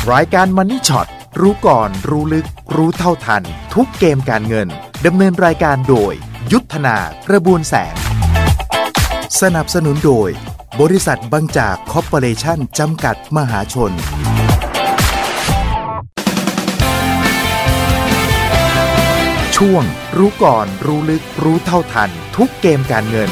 รายการ Money Shot รู้ก่อนรู้ลึกรู้เท่าทันทุกเกมการเงินดำเนินรายการโดยยุทธนากระบวนแสงสนับสนุนโดยบริษัทบางจากคอร์ปอเรชั่นจำกัดมหาชนช่วงรู้ก่อนรู้ลึกรู้เท่าทันทุกเกมการเงิน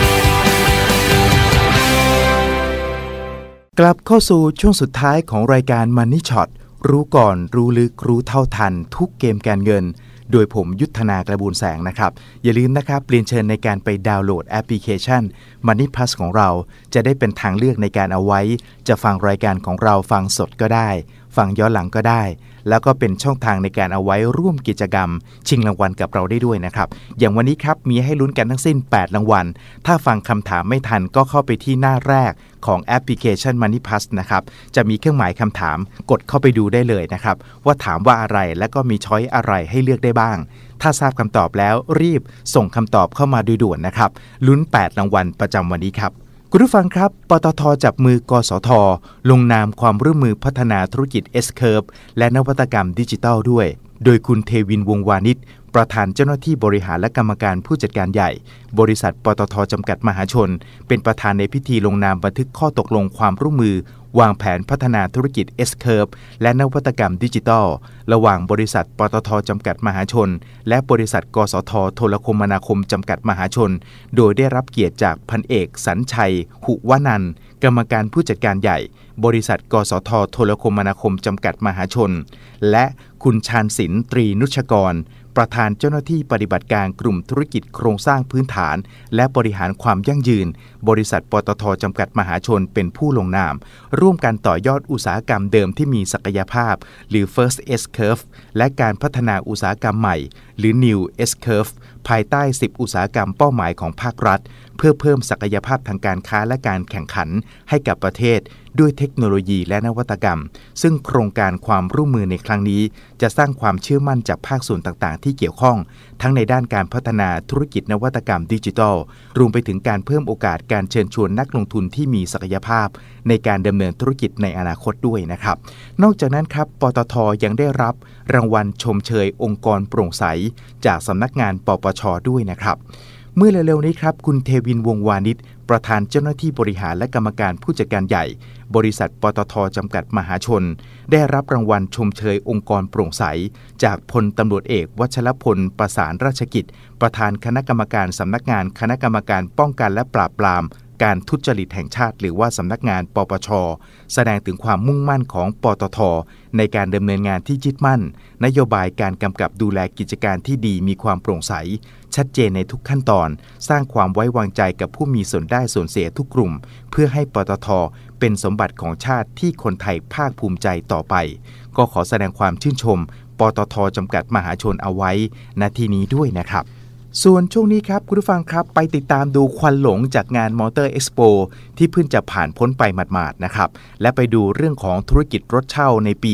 กลับเข้าสู่ช่วงสุดท้ายของรายการ Money Shot รู้ก่อนรู้ลึกรู้เท่าทันทุกเกมการเงินโดยผมยุทธนากระบูลแสงนะครับอย่าลืมนะครับเรียนเชิญในการไปดาวน์โหลดแอปพลิเคชัน Money Plus ของเราจะได้เป็นทางเลือกในการเอาไว้จะฟังรายการของเราฟังสดก็ได้ฟังย้อนหลังก็ได้แล้วก็เป็นช่องทางในการเอาไว้ร่วมกิจกรรมชิงรางวัลกับเราได้ด้วยนะครับอย่างวันนี้ครับมีให้ลุ้นกันทั้งสิ้น8รางวัลถ้าฟังคำถามไม่ทันก็เข้าไปที่หน้าแรกของแอปพลิเคชัน Money Plus นะครับจะมีเครื่องหมายคำถามกดเข้าไปดูได้เลยนะครับว่าถามว่าอะไรและก็มีช้อยอะไรให้เลือกได้บ้างถ้าทราบคำตอบแล้วรีบส่งคำตอบเข้ามาโดยด่วนนะครับลุ้น8รางวัลประจำวันนี้ครับคุณผู้ฟังครับปตท.จับมือกสท.ลงนามความร่วมมือพัฒนาธุรกิจ S-Curve และนวัตกรรมดิจิทัลด้วยโดยคุณเทวินวงศ์วานิชประธานเจ้าหน้าที่บริหารและกรรมการผู้จัดการใหญ่บริษัทปตท.จำกัดมหาชนเป็นประธานในพิธีลงนามบันทึกข้อตกลงความร่วมมือวางแผนพัฒนาธุรกิจ S-Curve และนวัตกรรมดิจิทัลระหว่างบริษัทปตท.จำกัดมหาชนและบริษัทกสท.โทรคมนาคมจำกัดมหาชนโดยได้รับเกียรติจากพันเอกสัญชัยหุวนันท์กรรมการผู้จัดการใหญ่บริษัทกสท.โทรคมนาคมจำกัดมหาชนและคุณชาญศิลป์ตรีนุชกรประธานเจ้าหน้าที่ปฏิบัติการกลุ่มธุรกิจโครงสร้างพื้นฐานและบริหารความยั่งยืนบริษัทปตท.จำกัดมหาชนเป็นผู้ลงนามร่วมกันต่อยอดอุตสาหกรรมเดิมที่มีศักยภาพหรือ First S-Curve และการพัฒนาอุตสาหกรรมใหม่หรือ New S-Curve ภายใต้10อุตสาหกรรมเป้าหมายของภาครัฐเพื่อเพิ่มศักยภาพทางการค้าและการแข่งขันให้กับประเทศด้วยเทคโนโลยีและนวัตกรรมซึ่งโครงการความร่วมมือในครั้งนี้จะสร้างความเชื่อมั่นจากภาคส่วนต่างๆที่เกี่ยวข้องทั้งในด้านการพัฒนาธุรกิจนวัตกรรมดิจิทัลรวมไปถึงการเพิ่มโอกาสการเชิญชวนนักลงทุนที่มีศักยภาพในการดำเนินธุรกิจในอนาคตด้วยนะครับนอกจากนั้นครับปตท.ยังได้รับรางวัลชมเชยองค์กรโปร่งใสจากสำนักงานปปช.ด้วยนะครับเมื่อเร็วๆนี้ครับคุณเทวินวงศ์วานิชประธานเจ้าหน้าที่บริหารและกรรมการผู้จัดการใหญ่บริษัทปตท.จำกัดมหาชนได้รับรางวัลชมเชยองค์กรโปร่งใสจากพลตำรวจเอกวชรพลประสานราชกิจประธานคณะกรรมการสำนักงานคณะกรรมการป้องกันและปราบปรามการทุจริตแห่งชาติหรือว่าสำนักงานปปช.แสดงถึงความมุ่งมั่นของปตท.ในการดำเนินงานที่ยึดมั่นนโยบายการกำกับดูแลกิจการที่ดีมีความโปร่งใสชัดเจนในทุกขั้นตอนสร้างความไว้วางใจกับผู้มีส่วนได้ส่วนเสียทุกกลุ่มเพื่อให้ปตท.เป็นสมบัติของชาติที่คนไทยภาคภูมิใจต่อไปก็ขอแสดงความชื่นชมปตท.จำกัดมหาชนเอาไว้ณที่นี้ด้วยนะครับส่วนช่วงนี้ครับคุณผู้ฟังครับไปติดตามดูควันหลงจากงานมอเตอร์เอ็กซ์โปที่เพิ่งจะผ่านพ้นไปหมาดๆนะครับและไปดูเรื่องของธุรกิจรถเช่าในปี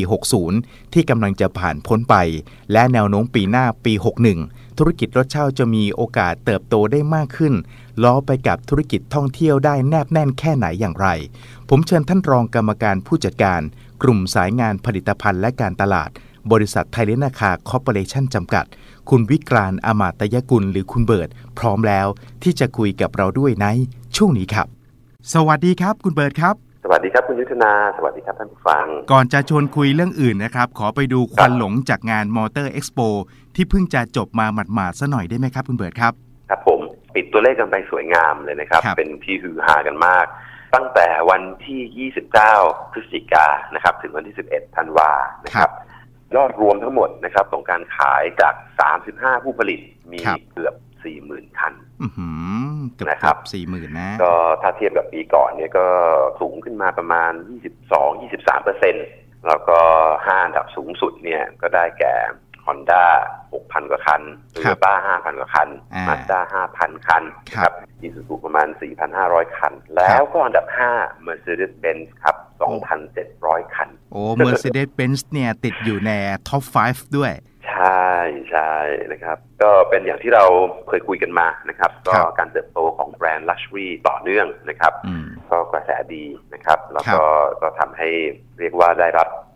60 ที่กำลังจะผ่านพ้นไปและแนวโน้มปีหน้าปี 61 ธุรกิจรถเช่าจะมีโอกาสเติบโตได้มากขึ้นล้อไปกับธุรกิจท่องเที่ยวได้แนบแน่นแค่ไหนอย่างไรผมเชิญท่านรองกรรมการผู้จัดการกลุ่มสายงานผลิตภัณฑ์และการตลาดบริษัทไทยเลนนาคาคอร์ปอเรชั่นจำกัดคุณวิกรานต์ อมาตยกุลหรือคุณเบิร์ตพร้อมแล้วที่จะคุยกับเราด้วยในช่วงนี้ครับสวัสดีครับคุณเบิร์ตครับสวัสดีครับคุณยุทธนาสวัสดีครับท่านผู้ฟังก่อนจะชวนคุยเรื่องอื่นนะครับขอไปดูควันหลงจากงานมอเตอร์เอ็กซ์โปที่เพิ่งจะจบมาหมาดๆซะหน่อยได้ไหมครับคุณเบิร์ตครับครับผมปิดตัวเลขกันไปสวยงามเลยนะครับเป็นที่ฮือฮากันมากตั้งแต่วันที่29พฤศจิกายนนะครับถึงวันที่11ธันวาคมนะครับยอดรวมทั้งหมดนะครับของการขายจาก35ผู้ผลิตมีเกือบ 40,000 คันนะครับ 40,000 นะก็ถ้าเทียบกับปีก่อนเนี่ยก็สูงขึ้นมาประมาณ 22-23% แล้วก็5อันดับสูงสุดเนี่ยก็ได้แก่ Honda 6,000 กว่าคัน Toyota 5,000 กว่าคัน Mazda 5,000 คันครับ Isuzu ประมาณ 4,500 คันแล้วก็อันดับ5 Mercedes-Benz ครับ 2,700 คันโอ้ Mercedes-Benz เนี่ยติดอยู่ในท็อป 5 ด้วยใช่นะครับก็เป็นอย่างที่เราเคยคุยกันมานะครับก็การเติบโตของแบรนด์ Luxury ต่อเนื่องนะครับก็กระแสดีนะครับแล้วก็ทำให้เรียกว่าได้รับ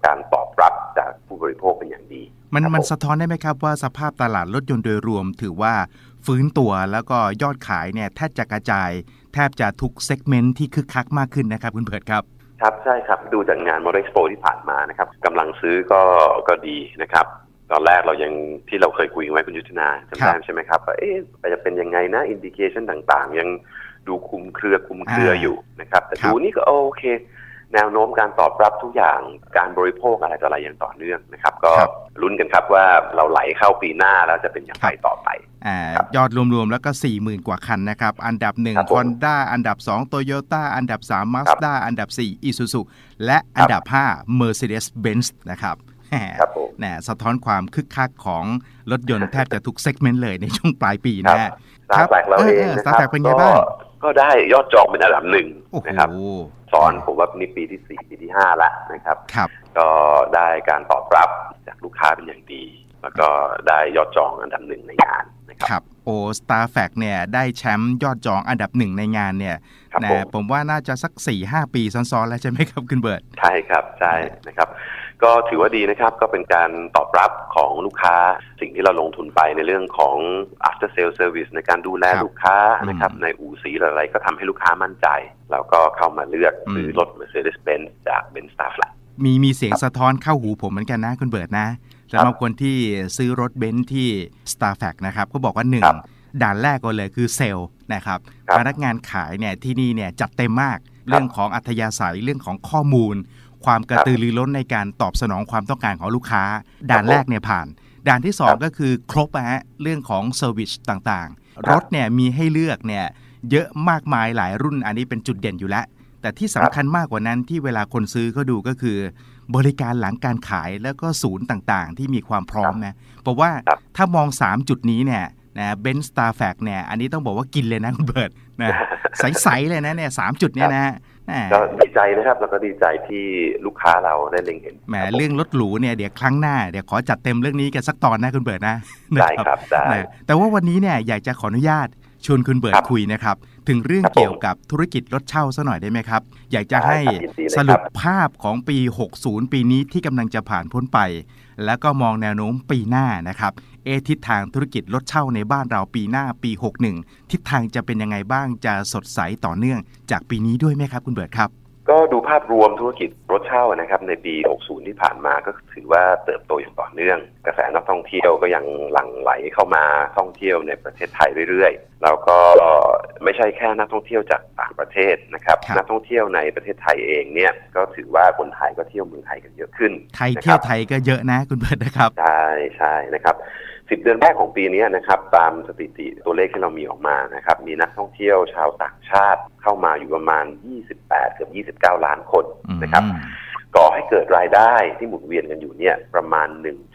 การตอบรับจากผู้บริโภคเป็นอย่างดีมันสะท้อนได้ไหมครับว่าสภาพตลาดรถยนต์โดยรวมถือว่าฟื้นตัวแล้วก็ยอดขายเนี่ยแทบจะกระจายแทบจะทุกเซกเมนต์ที่คึกคักมากขึ้นนะครับคุณเบิร์ตครับครับใช่ครับดูจากงาน Motor Expo ที่ผ่านมานะครับกำลังซื้อก็ดีนะครับตอนแรกเรายังที่เราเคยคุยไว้คุณยุทธนาจำได้ใช่ไหมครับว่าจะเป็นยังไงนะอินดิเคชันต่างๆยังดูคุมเครืออยู่นะครับแต่ดูนี่ก็โอเคแนวโน้มการตอบรับทุกอย่างการบริโภคอะไรต่ออะไรอย่างต่อเนื่องนะครับก็ลุ้นกันครับว่าเราไหลเข้าปีหน้าแล้วจะเป็นอย่างไรต่อไปยอดรวมๆแล้วก็ 40,000 กว่าคันนะครับอันดับ1 Honda อันดับ2 Toyota อันดับ3 Mazda อันดับ4 Isuzu และอันดับ5 Mercedes-Benz นะครับสะท้อนความคึกคักของรถยนต์แทบจะทุกเซกเมนต์เลยในช่วงปลายปีนะ Starfact เราเองนะครับเป็นไงบ้างก็ได้ยอดจองเป็นอันดับ1นะครับสอนผมว่านี่ปีที่4ปีที่5แล้วนะครับก็ได้การตอบรับจากลูกค้าเป็นอย่างดีแล้วก็ได้ยอดจองอันดับ1ในงานนะครับ Starfact เนี่ยได้แชมป์ยอดจองอันดับ1ในงานเนี่ยผมว่าน่าจะสัก 4-5 ปีซ้อนๆแล้วใช่ไหมครับคุณเบิร์ตใช่ครับใช่นะครับก็ถือว่าดีนะครับก็เป็นการตอบรับของลูกค้าสิ่งที่เราลงทุนไปในเรื่องของ after sale service ในการดูแลลูกค้านะครับในอู่สีอะไรก็ทำให้ลูกค้ามั่นใจแล้วก็เข้ามาเลือกซื้อรถ Mercedes-Benz จาก Benz Starfact มีเสียงสะท้อนเข้าหูผมเหมือนกันนะคุณเบิร์ตนะสำหรับคนที่ซื้อรถเบนซ์ที่ Starfact นะครับก็บอกว่า1ด่านแรกก็เลยคือเซลล์นะครับพนักงานขายเนี่ยที่นี่เนี่ยจัดเต็มมากเรื่องของอัธยาศัยเรื่องของข้อมูลความกระตือรือร้นในการตอบสนองความต้องการของลูกค้าด่านแรกเนี่ยผ่านด่านที่2ก็คือครบเรื่องของเซอร์วิสต่างๆรถเนี่ยมีให้เลือกเนี่ยเยอะมากมายหลายรุ่นอันนี้เป็นจุดเด่นอยู่แล้วแต่ที่สำคัญมากกว่านั้นที่เวลาคนซื้อเขาดูก็คือบริการหลังการขายแล้วก็ศูนย์ต่างๆที่มีความพร้อมนะเพราะว่าถ้ามอง3จุดนี้เนี่ยนะเบนซ์ Starfact เนี่ยอันนี้ต้องบอกว่ากินเลยนะคุณเบิร์ตนะใสๆเลยนะเนี่ย3จุดเนี่ยนะก็ดีใจนะครับแล้วก็ดีใจที่ลูกค้าเราได้เล็งเห็นแหมเรื่องรถหรูเนี่ยเดี๋ยวครั้งหน้าเดี๋ยวขอจัดเต็มเรื่องนี้กันสักตอนนะคุณเบิร์ตนะได้ครับได้แต่ว่าวันนี้เนี่ยอยากจะขออนุญาตชวนคุณเบิร์ตคุยนะครับถึงเรื่องเกี่ยวกับธุรกิจรถเช่าซะหน่อยได้ไหมครับอยากจะให้สรุปภาพของปี60ปีนี้ที่กำลังจะผ่านพ้นไปแล้วก็มองแนวโน้มปีหน้านะครับทิศทางธุรกิจรถเช่าในบ้านเราปีหน้าปี61ทิศทางจะเป็นยังไงบ้างจะสดใสต่อเนื่องจากปีนี้ด้วยไหมครับคุณเบิร์ตครับก็ดูภาพรวมธุรกิจรถเช่านะครับในปี60ที่ผ่านมาก็ถือว่าเติบโตอย่างต่อเนื่องกระแสนักท่องเที่ยวก็ยังหลั่งไหลเข้ามาท่องเที่ยวในประเทศไทยเรื่อยๆแล้วก็ไม่ใช่แค่นักท่องเที่ยวจากต่างประเทศนะครับนักท่องเที่ยวในประเทศไทยเองเนี่ยก็ถือว่าคนไทยก็เที่ยวเมืองไทยกันเยอะขึ้นไทยเที่ยวไทยก็เยอะนะคุณเบิร์ตนะครับใช่นะครับ10 เดือนแรกของปีนี้นะครับตามสถิติตัวเลขที่เรามีออกมานะครับมีนักท่องเที่ยวชาวต่างชาติเข้ามาอยู่ประมาณ28เกือบ29ล้านคนนะครับก่อให้เกิดรายได้ที่หมุนเวียนกันอยู่เนี่ยประมาณ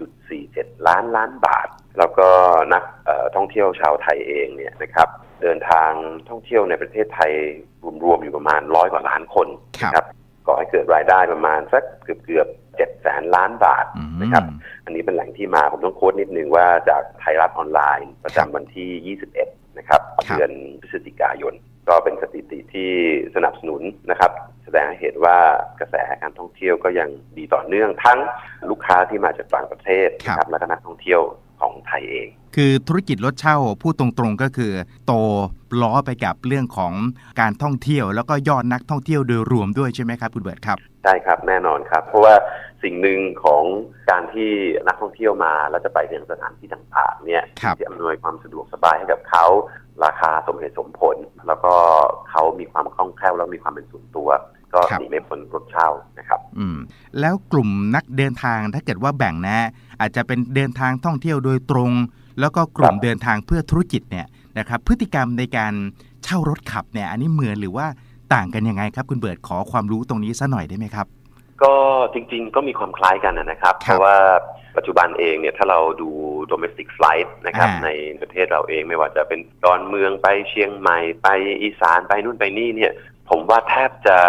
1.47 ล้านบาทแล้วก็นักท่องเที่ยวชาวไทยเองเนี่ยนะครับเดินทางท่องเที่ยวในประเทศไทยรวมๆอยู่ประมาณ100 กว่าล้านคนนะครับก่อให้เกิดรายได้ประมาณสักเกือบ700,000 ล้านบาทนะครับอันนี้เป็นแหล่งที่มาผมต้องโค้ดนิดนึงว่าจากไทยรัฐออนไลน์ประจำวันที่21นะครับเดือนพฤศจิกายนก็เป็นสถิติที่สนับสนุนนะครับแสดงให้เห็นว่ากระแสการท่องเที่ยวก็ยังดีต่อเนื่องทั้งลูกค้าที่มาจากต่างประเทศนะครับและก็นักท่องเที่ยวของไทยเองคือธุรกิจรถเช่าพูดตรงๆก็คือโตล้อไปกับเรื่องของการท่องเที่ยวแล้วก็ยอดนักท่องเที่ยวโดยรวมด้วยใช่ไหมครับคุณเบิร์ตครับใช่ครับแน่นอนครับเพราะว่าสิ่งหนึ่งของการที่นักท่องเที่ยวมาแล้วจะไปยังสถานที่ต่างๆเนี่ยที่อำนวยความสะดวกสบายให้กับเขาราคาสมเหตุสมผลแล้วก็เขามีความคล่องแคล่วแล้วมีความเป็นส่วนตัวก็หนีไม่พ้นรถเช่านะครับแล้วกลุ่มนักเดินทางถ้าเกิดว่าแบ่งนะอาจจะเป็นเดินทางท่องเที่ยวโดยตรงแล้วก็กลุ่มเดินทางเพื่อธุรกิจเนี่ยนะครับพฤติกรรมในการเช่ารถขับเนี่ยอันนี้เหมือนหรือว่าต่างกันยังไงครับคุณเบิร์ตขอความรู้ตรงนี้ซะหน่อยได้ไหมครับก็จริงๆก็มีความคล้ายกันนะครับเพราะว่าปัจจุบันเองเนี่ยถ้าเราดู domestic flight นะครับในประเทศเราเองไม่ว่าจะเป็นดอนเมืองไปเชียงใหม่ไปอีสานไปนู่นไปนี่เนี่ยผมว่าแทบจะ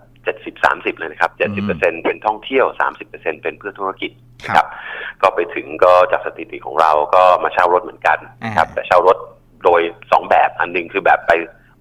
70-30เลยนะครับ 70% เป็นท่องเที่ยว 30% เป็นเพื่อธุรกิจนะครับก็ไปถึงก็จากสถิติของเราก็มาเช่ารถเหมือนกันนะครับแต่เช่ารถโดย2แบบอันนึงคือแบบไป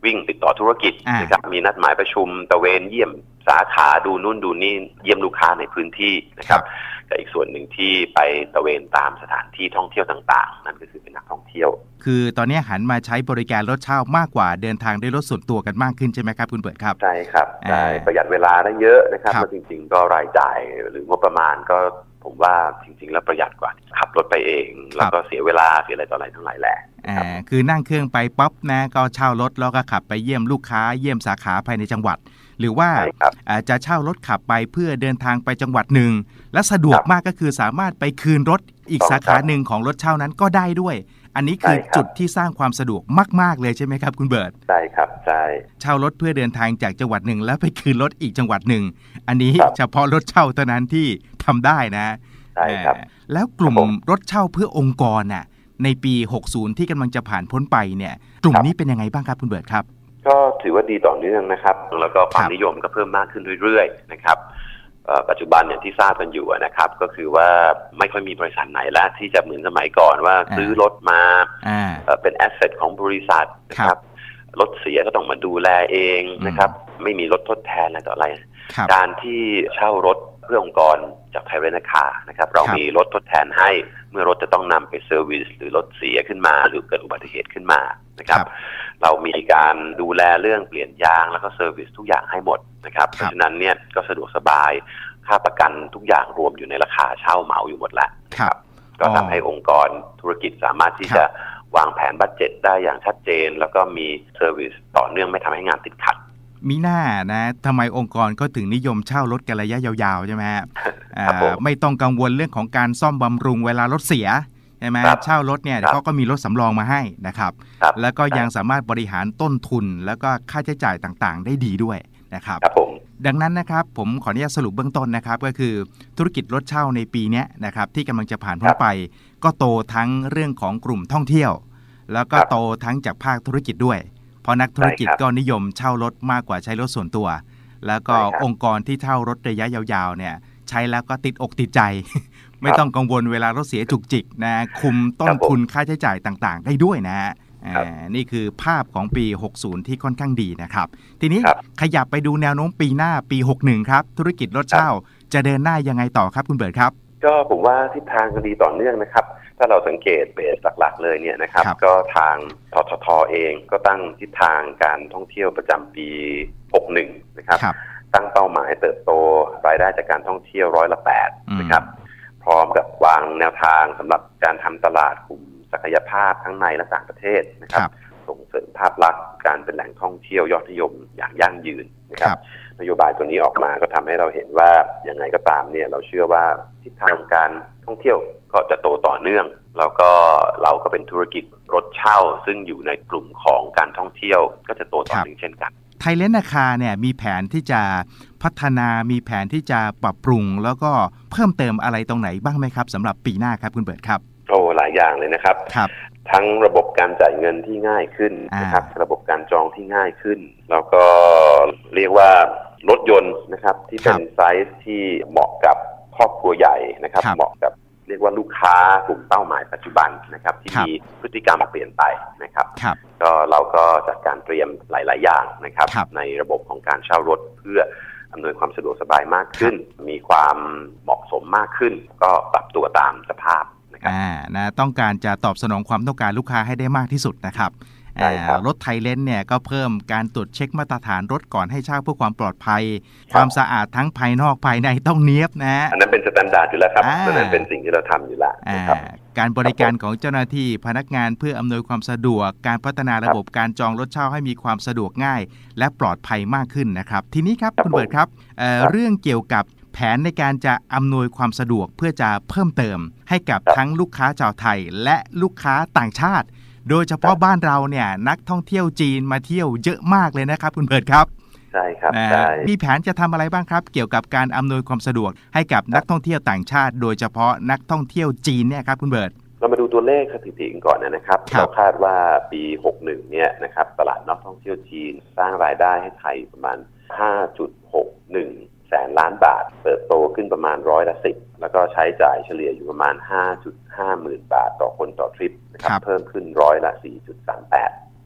วิ่งติดต่อธุรกิจนะครับมีนัดหมายประชุมตะเวนเยี่ยมสาขาดูนู่นดูนี่เยี่ยมลูกค้าในพื้นที่นะครับแต่อีกส่วนหนึ่งที่ไปตะเวนตามสถานที่ท่องเที่ยวต่างๆนั่นก็คือเป็นนักท่องเที่ยวคือตอนนี้หันมาใช้บริการรถเช่ามากกว่าเดินทางด้วยรถส่วนตัวกันมากขึ้นใช่ไหมครับคุณเบิร์ตครับใช่ครับใช่ประหยัดเวลาได้เยอะนะครับแล้วจริงๆก็รายจ่ายหรืองบประมาณก็ผมว่าจริงๆแล้วประหยัดกว่าขับรถไปเองแล้วก็เสียเวลาเสียอะไรต่ออะไรทั้งหลายแหละคือนั่งเครื่องไปป๊อปนะก็เช่ารถแล้วก็ขับไปเยี่ยมลูกค้าเยี่ยมสาขาภายในจังหวัดหรือว่าจะเช่ารถขับไปเพื่อเดินทางไปจังหวัดหนึ่งและสะดวกมากก็คือสามารถไปคืนรถอีกสาขาหนึ่งของรถเช่านั้นก็ได้ด้วยอันนี้คือจุดที่สร้างความสะดวกมากๆเลยใช่ไหมครับคุณเบิร์ตใช่ครับใช่เช่ารถเพื่อเดินทางจากจังหวัดหนึ่งแล้วไปคืนรถอีกจังหวัดหนึ่งอันนี้เฉพาะรถเช่าเท่านั้นที่ทำได้นะใช่ครับแล้วกลุ่มรถเช่าเพื่อองค์กรน่ะในปี60ที่กำลังจะผ่านพ้นไปเนี่ยกลุ่มนี้เป็นยังไงบ้างครับคุณเบิร์ตครับก็ถือว่าดีต่อเนื่องนะครับแล้วก็ความนิยมก็เพิ่มมากขึ้นเรื่อยๆนะครับปัจจุบันอย่างที่ทราบกันอยู่นะครับก็คือว่าไม่ค่อยมีบริษัทไหนแล้วที่จะเหมือนสมัยก่อนว่าซื้อรถมาเป็นแอสเซทของบริษัทนะครับรถเสียก็ต้องมาดูแลเองนะครับไม่มีรถทดแทนอะไรต่ออะไรการที่เช่ารถเพื่อองค์กรจากไทยเรนท์คาร์นะครับเรามีรถทดแทนให้เมื่อรถจะต้องนำไปเซอร์วิสหรือรถเสียขึ้นมาหรือเกิดอุบัติเหตุขึ้นมานะครับเรามีการดูแลเรื่องเปลี่ยนยางแล้วก็เซอร์วิสทุกอย่างให้หมดนะครับเพราะฉะนั้นเนี่ยก็สะดวกสบายค่าประกันทุกอย่างรวมอยู่ในราคาเช่าเหมาอยู่หมดแล้วครับก็ทำให้องค์กรธุรกิจสามารถที่จะวางแผนบัดเจ็ตได้อย่างชัดเจนแล้วก็มีเซอร์วิสต่อเนื่องไม่ทำให้งานติดขัดมีหน้านะทำไมองค์กรก็ถึงนิยมเช่ารถกันระยะยาวๆใช่ไหมฮะไม่ต้องกังวลเรื่องของการซ่อมบำรุงเวลารถเสียใช่ไหมเช่ารถเนี่ยเขาก็มีรถสำรองมาให้นะครับแล้วก็ยังสามารถบริหารต้นทุนแล้วก็ค่าใช้จ่ายต่างๆได้ดีด้วยนะครับดังนั้นนะครับผมขออนุญาตสรุปเบื้องต้นนะครับก็คือธุรกิจรถเช่าในปีนี้นะครับที่กำลังจะผ่านพ้นไปก็โตทั้งเรื่องของกลุ่มท่องเที่ยวแล้วก็โตทั้งจากภาคธุรกิจด้วยเพราะนักธุรกิจก็นิยมเช่ารถมากกว่าใช้รถส่วนตัวแล้วก็องค์กรที่เช่ารถระยะยาวๆเนี่ยใช้แล้วก็ติดอกติดใจไม่ต้องกังวลเวลารถเสียจุกจิกนะคุมต้นทุนค่าใช้จ่ายต่างๆได้ด้วยนะนี่คือภาพของปี60ที่ค่อนข้างดีนะครับทีนี้ขยับไปดูแนวโน้มปีหน้าปี61ครับธุรกิจรถเช่าจะเดินหน้ายังไงต่อครับคุณเบิร์ตครับก็ผมว่าทิศทางก็ดีต่อเนื่องนะครับถ้าเราสังเกตเบสหลักๆเลยเนี่ยนะครับก็ทางททท.เองก็ตั้งทิศทางการท่องเที่ยวประจำปี61นะครับตั้งเป้าหมายเติบโตรายได้จากการท่องเที่ยว8%นะครับพร้อมกับวางแนวทางสำหรับการทำตลาดกลุ่มศักยภาพทั้งในและต่างประเทศนะครับส่งเสริมภาพลักษณ์การเป็นแหล่งท่องเที่ยวยอดนิยมอย่างยั่งยืนนะครับนโยบายตัวนี้ออกมาก็ทำให้เราเห็นว่ายังไงก็ตามเนี่ยเราเชื่อว่าทิศทางการท่องเที่ยวก็จะโตต่อเนื่องแล้วก็เราก็เป็นธุรกิจรถเช่าซึ่งอยู่ในกลุ่มของการท่องเที่ยวก็จะโตต่อเนื่องเช่นกันไทยเรนท์คาร์เนี่ยมีแผนที่จะพัฒนามีแผนที่จะปรับปรุงแล้วก็เพิ่มเติมอะไรตรงไหนบ้างไหมครับสำหรับปีหน้าครับคุณเบิร์ตครับโอ้หลายอย่างเลยนะครับทั้งระบบการจ่ายเงินที่ง่ายขึ้นนะครับระบบการจองที่ง่ายขึ้นแล้วก็เรียกว่ารถยนต์นะครับที่เป็นไซส์ที่เหมาะกับครอบครัวใหญ่นะครับเหมาะกับเรียกว่าลูกค้ากลุ่มเป้าหมายปัจจุบันนะครับที่มีพฤติกรรมเปลี่ยนไปนะครับก็เราก็จัดการเตรียมหลายๆอย่างนะครับในระบบของการเช่ารถเพื่ออำนวยความสะดวกสบายมากขึ้นมีความเหมาะสมมากขึ้นก็ปรับตัวตามสภาพนะต้องการจะตอบสนองความต้องการลูกค้าให้ได้มากที่สุดนะครับรถไทยเรนท์เนี่ยก็เพิ่มการตรวจเช็คมาตรฐานรถก่อนให้เช่าเพื่อความปลอดภัยความสะอาดทั้งภายนอกภายในต้องเนียบนะอันนั้นเป็นสแตนดาร์ดอยู่แล้วครับอันนั้นเป็นสิ่งที่เราทำอยู่แล้วการบริการของเจ้าหน้าที่พนักงานเพื่ออำนวยความสะดวกการพัฒนาระบบการจองรถเช่าให้มีความสะดวกง่ายและปลอดภัยมากขึ้นนะครับทีนี้ครับคุณเบิร์ตครับเรื่องเกี่ยวกับแผนในการจะอำนวยความสะดวกเพื่อจะเพิ่มเติมให้กับทั้งลูกค้าชาวไทยและลูกค้าต่างชาติโดยเฉพาะบ้านเราเนี่ยนักท่องเที่ยวจีนมาเที่ยวเยอะมากเลยนะครับคุณเบิร์ตครับใช่ครับมีแผนจะทำอะไรบ้างครับเกี่ยวกับการอำนวยความสะดวกให้กับนักท่องเที่ยวต่างชาติโดยเฉพาะนักท่องเที่ยวจีนเนี่ยครับคุณเบิร์ตเรามาดูตัวเลขสถิติก่อนนะครับเราคาดว่าปี61เนี่ยนะครับตลาดนักท่องเที่ยวจีนสร้างรายได้ให้ไทยประมาณ 5.61 แสนล้านบาทเติบโตขึ้นประมาณ10%แล้วก็ใช้จ่ายเฉลี่ยอยู่ประมาณ 5.5 หมื่นบาทต่อคนต่อทริปนะครับเพิ่มขึ้น4.38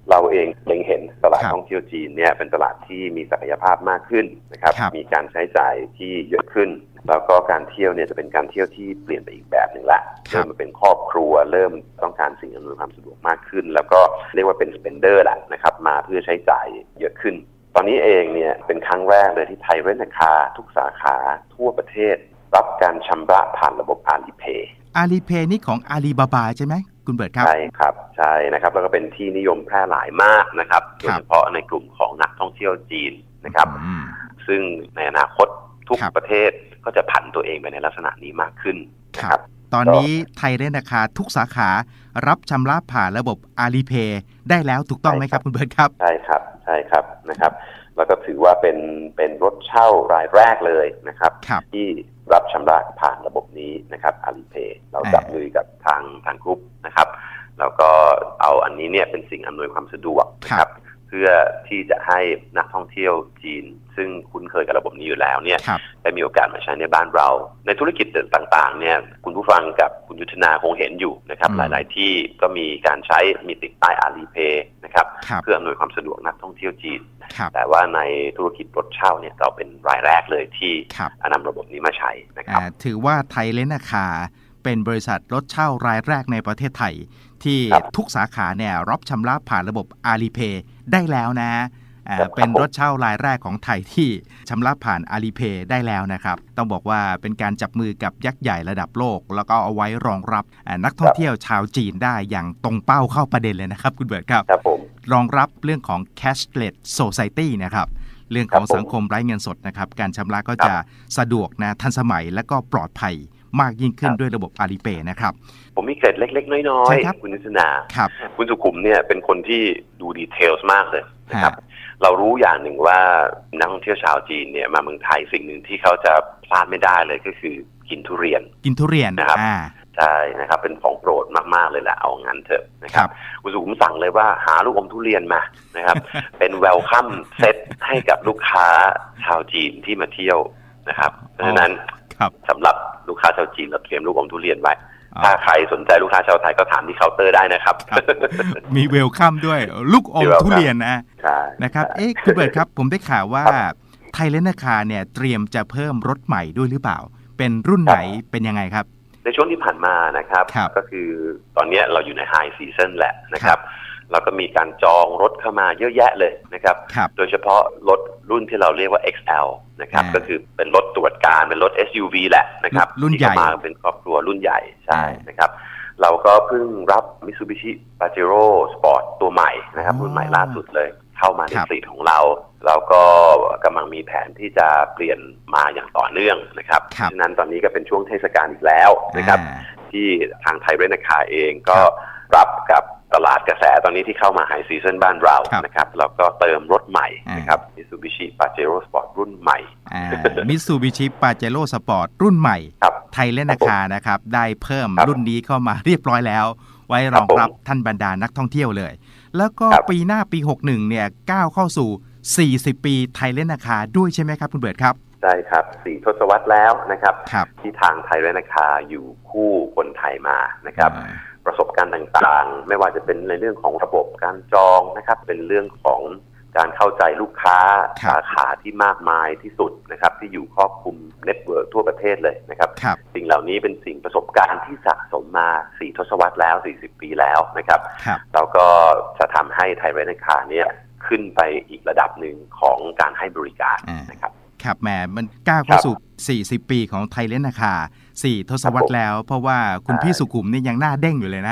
เราเองเล็งเห็นตลาดท่องเที่ยวจีนเนี่ยเป็นตลาดที่มีศักยภาพมากขึ้นนะครับมีการใช้จ่ายที่เยอะขึ้นแล้วก็การเที่ยวเนี่ยจะเป็นการเที่ยวที่เปลี่ยนไปอีกแบบหนึ่งละเริ่มมาเป็นครอบครัวเริ่มต้องการสิ่งอำนวยความสะดวกมากขึ้นแล้วก็เรียกว่าเป็น spender แหละนะครับมาเพื่อใช้จ่ายเยอะขึ้นตอนนี้เองเนี่ยเป็นครั้งแรกเลยที่ไทยเรนท์คาร์ทุกสาขาทั่วประเทศรับการชำระผ่านระบบ Alipay Alipay นี่ของ Alibaba ใช่ไหมคุณเบิร์ตครับใช่ครับใช่นะครับแล้วก็เป็นที่นิยมแพร่หลายมากนะครับโดยเฉพาะในกลุ่มของนักท่องเที่ยวจีนนะครับซึ่งในอนาคตทุกประเทศก็จะผันตัวเองไปในลักษณะนี้มากขึ้นนะครับตอนนี้ไทยเรนท์คาร์ทุกสาขารับชำระผ่านระบบ Alipay ได้แล้วถูกต้องไหมครับคุณเบิร์ตครับใช่ครับใช่ครับนะครับแล้วก็ถือว่าเป็นรถเช่ารายแรกเลยนะครับที่รับชำระผ่านระบบนี้นะครับ Alipay เราจับมือกับทางกรุ๊ปนะครับแล้วก็เอาอันนี้เนี่ยเป็นสิ่งอำนวยความสะดวกนะครับเพื่อที่จะให้นักท่องเที่ยวจีนซึ่งคุ้นเคยกับระบบนี้อยู่แล้วเนี่ยได้มีโอกาสมาใช้ในบ้านเราในธุรกิจต่างๆเนี่ยคุณผู้ฟังกับคุณยุทธนาคงเห็นอยู่นะครับหลายๆที่ก็มีการใช้มีติดป้าย Alipay นะครับเพื่ออำนวยความสะดวกนักท่องเที่ยวจีนแต่ว่าในธุรกิจรถเช่าเนี่ยเราเป็นรายแรกเลยที่นำระบบนี้มาใช้นะครับถือว่าไทยเรนท์คาร์เป็นบริษัทรถเช่ารายแรกในประเทศไทยที่ทุกสาขาเนี่ยรับชำระผ่านระบบ Alipay ได้แล้วนะเป็นรถเช่ารายแรกของไทยที่ชำระผ่าน Alipay ได้แล้วนะครับต้องบอกว่าเป็นการจับมือกับยักษ์ใหญ่ระดับโลกแล้วก็เอาไว้รองรับนักท่องเที่ยวชาวจีนได้อย่างตรงเป้าเข้าประเด็นเลยนะครับคุณเบิร์ตครับรองรับเรื่องของ cashless society นะครับเรื่องของสังคมไร้เงินสดนะครับการชำระก็จะสะดวกนะทันสมัยและก็ปลอดภัยมากยิ่งขึ้นด้วยระบบ Alipay นะครับผมมีเกร็ดเล็กๆน้อยๆคุณนิษนาคุณสุขุมเนี่ยเป็นคนที่ดูดีเทลมากเลยนะครับเรารู้อย่างหนึ่งว่านักท่องเที่ยวชาวจีนเนี่ยมาเมืองไทยสิ่งหนึ่งที่เขาจะพลาดไม่ได้เลยก็คือกินทุเรียนนะครับใช่นะครับเป็นของโปรดมากๆเลยแหละเอางั้นเถอะนะครับคุณสุขุมสั่งเลยว่าหาลูกอมทุเรียนมานะครับเป็นเวลคัมเซตให้กับลูกค้าชาวจีนที่มาเที่ยวนะครับเพราะฉะนั้นสำหรับลูกค้าชาวจีนเราเตรียมลูกอมทุเรียนไว้ถ้าใครสนใจลูกค้าชาวไทยก็ถามที่เคาน์เตอร์ได้นะครับมีเวลคัมด้วยลูกอมทุเรียนนะครับคุณเบิร์ตครับผมได้ข่าวว่าไทยเรนท์คาร์เนี่ยเตรียมจะเพิ่มรถใหม่ด้วยหรือเปล่าเป็นรุ่นไหนเป็นยังไงครับในช่วงที่ผ่านมานะครับก็คือตอนนี้เราอยู่ในไฮซีซั่นแหละนะครับเราก็มีการจองรถเข้ามาเยอะแยะเลยนะครับโดยเฉพาะรถรุ่นที่เราเรียกว่า XL นะครับก็คือเป็นรถตรวจการเป็นรถ SUV แหละนะครับรุ่นใหญ่มาเป็นครอบครัวรุ่นใหญ่ใช่นะครับเราก็เพิ่งรับ Mitsubishi Pajero Sport ตัวใหม่นะครับรุ่นใหม่ล่าสุดเลยเข้ามาในฟลีทของเราแล้วก็กำลังมีแผนที่จะเปลี่ยนมาอย่างต่อเนื่องนะครับฉะนั้นตอนนี้ก็เป็นช่วงเทศกาลอีกแล้วนะครับที่ทางไทยเรนท์คาร์เองก็รับกับตลาดกระแสตอนนี้ที่เข้ามาไฮซีซั่นบ้านเรานะครับแล้วก็เติมรถใหม่นะครับ Mitsubishi Pajero Sport รุ่นใหม่ Mitsubishi Pajero Sport รุ่นใหม่ไทยเรนท์คาร์นะครับได้เพิ่มรุ่นนี้เข้ามาเรียบร้อยแล้วไว้รองรับท่านบรรดานักท่องเที่ยวเลยแล้วก็ปีหน้าปี61เนี่ยก้าวเข้าสู่40ปีไทยเรนท์คาร์ด้วยใช่ไหมครับคุณเบิร์ตครับใช่ครับ4ทศวรรษแล้วนะครับที่ทางไทยเรนท์คาร์อยู่คู่คนไทยมานะครับประสบการณ์ต่างๆไม่ว่าจะเป็นในเรื่องของระบบการจองนะครับเป็นเรื่องของการเข้าใจลูกค้าสาขาที่มากมายที่สุดนะครับที่อยู่ครอบคลุมเน็ตเวิร์กทั่วประเทศเลยนะครับสิ่งเหล่านี้เป็นสิ่งประสบการณ์ที่สะสมมา4ทศวรรษแล้ว40ปีแล้วนะครับแล้วก็จะทำให้ไทยเรนท์คาร์เนี่ยขึ้นไปอีกระดับหนึ่งของการให้บริการนะครับครับแหมมันก้าวเข้าสู่40ปีของไทยเรนท์คาร์4ทศวรรษแล้วเพราะว่าคุณพี่สุขุมนี่ยังหน้าเด้งอยู่เลยนะ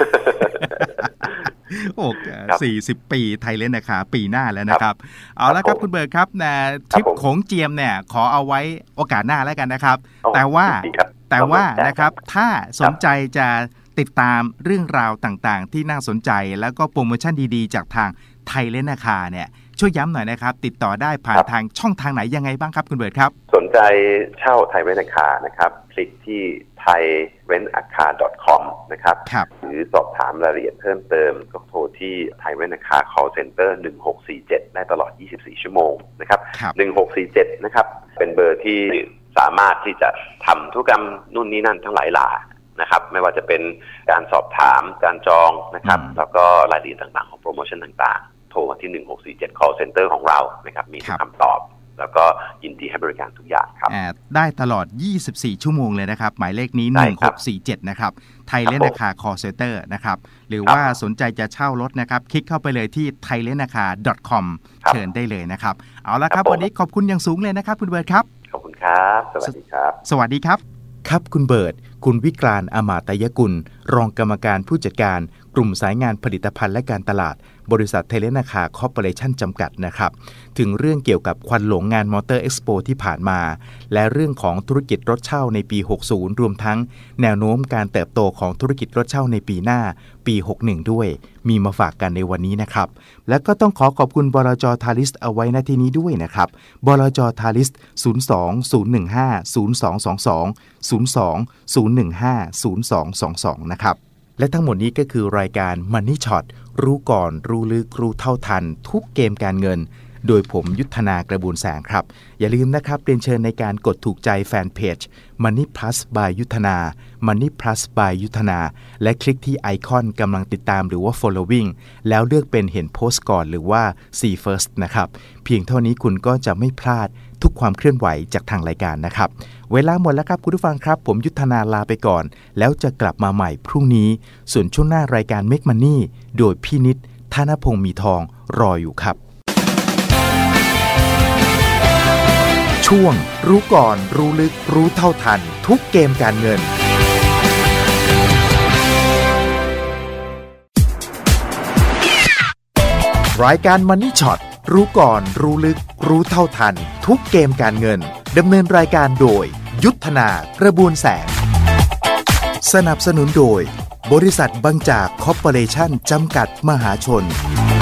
โอ้40ปีไทยเรนท์คาร์ปีหน้าแล้วนะครับเอาละครับคุณเบิร์ตครับทริปโขงเจียมเนี่ยขอเอาไว้โอกาสหน้าแล้วกันนะครับแต่ว่านะครับถ้าสนใจจะติดตามเรื่องราวต่างๆที่น่าสนใจแล้วก็โปรโมชั่นดีๆจากทางไทยเรนท์คาร์เนี่ยช่วยย้ำหน่อยนะครับติดต่อได้ผ่านทางช่องทางไหนยังไงบ้างครับคุณเบิร์ตครับสนใจเช่าไทยเรนท์คาร์นะครับคลิกที่ thairentcar.com นะครับหรือสอบถามรายละเอียดเพิ่มเติมก็โทรที่ Thai Rent a Car Call Center 1647ได้ตลอด24ชั่วโมงนะครับ1647นะครับเป็นเบอร์ที่สามารถที่จะทำธุรกรรมนู่นนี่นั่นทั้งหลายหลานะครับไม่ว่าจะเป็นการสอบถามการจองนะครับแล้วก็รายละเอียดต่างๆของโปรโมชั่นต่างๆโทรมาที่1647 call center ของเรานะครับมีคำตอบแล้วก็ยินดีให้บริการทุกอย่างครับได้ตลอด24ชั่วโมงเลยนะครับหมายเลขนี้1647นะครับไทยเลนคา call center นะครับหรือว่าสนใจจะเช่ารถนะครับคลิกเข้าไปเลยที่ thailenaka.com เชิญได้เลยนะครับเอาละครับวันนี้ขอบคุณอย่างสูงเลยนะครับคุณเบิร์ตครับขอบคุณครับสวัสดีครับสวัสดีครับครับคุณเบิร์ตคุณวิกรานต์ อมาตยกุลรองกรรมการผู้จัดการกลุ่มสายงานผลิตภัณฑ์และการตลาดบริษัทไทยเลนคาคอร์ปอเรชั่นจำกัดนะครับถึงเรื่องเกี่ยวกับควันหลงงานมอเตอร์เอ็กซ์โปที่ผ่านมาและเรื่องของธุรกิจรถเช่าในปี60รวมทั้งแนวโน้มการเติบโตของธุรกิจรถเช่าในปีหน้าปี61ด้วยมีมาฝากกันในวันนี้นะครับและก็ต้องขอบคุณบลจ.ทาริสเอาไว้ณที่นี้ด้วยนะครับบลจ.ทาริส02-015-0222 นะครับและทั้งหมดนี้ก็คือรายการ Money Shot รู้ก่อนรู้ลึกรู้เท่าทันทุกเกมการเงินโดยผมยุทธนากระบวนแสงครับอย่าลืมนะครับเรียนเชิญในการกดถูกใจแฟนเพจ Money Plus by ยุทธนา Money Plus by ยุทธนาและคลิกที่ไอคอนกำลังติดตามหรือว่า following แล้วเลือกเป็นเห็นโพสต์ก่อนหรือว่า see first นะครับเพียงเท่านี้คุณก็จะไม่พลาดทุกความเคลื่อนไหวจากทางรายการนะครับเวลาหมดแล้วครับคุณผู้ฟังครับผมยุทธนาลาไปก่อนแล้วจะกลับมาใหม่พรุ่งนี้ส่วนช่วงหน้ารายการ Make Money โดยพี่นิดธนพงษ์มีทองรออยู่ครับช่วงรู้ก่อนรู้ลึกรู้เท่าทันทุกเกมการเงินรายการ Money Shot รู้ก่อนรู้ลึกรู้เท่าทันทุกเกมการเงินดำเนินรายการโดยยุทธนากระบวนแสงสนับสนุนโดยบริษัทบางจากคอร์ปอเรชั่นจำกัดมหาชน